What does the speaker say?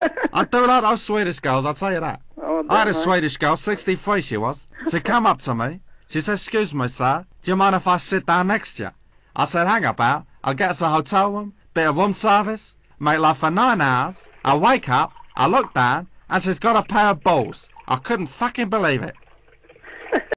I do like those Swedish girls, I'll tell you that. Oh, I had a don't Swedish girl, 63 she was. She come up to me. She said, "Excuse me, sir, do you mind if I sit down next to you?" I said, "Hang about. I'll get us a hotel room, bit of room service, make love for 9 hours. I wake up, I look down, and she's got a pair of balls. I couldn't fucking believe it.